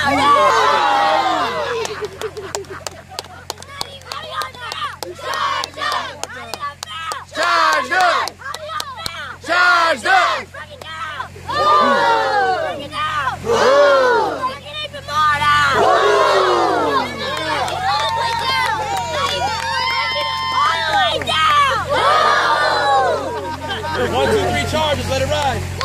Charge up! Charge up! Bring it down! Bring it down! Bring it even more down! All the way down! All the way down! 1, 2, 3 charges, let it ride.